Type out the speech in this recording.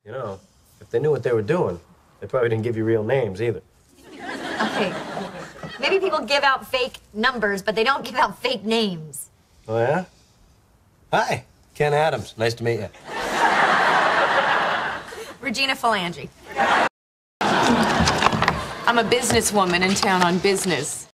You know, if they knew what they were doing, they probably didn't give you real names either. Okay. Maybe people give out fake numbers, but they don't give out fake names. Oh, yeah? Hi, Ken Adams. Nice to meet you. Regina Phalange. I'm a businesswoman in town on business.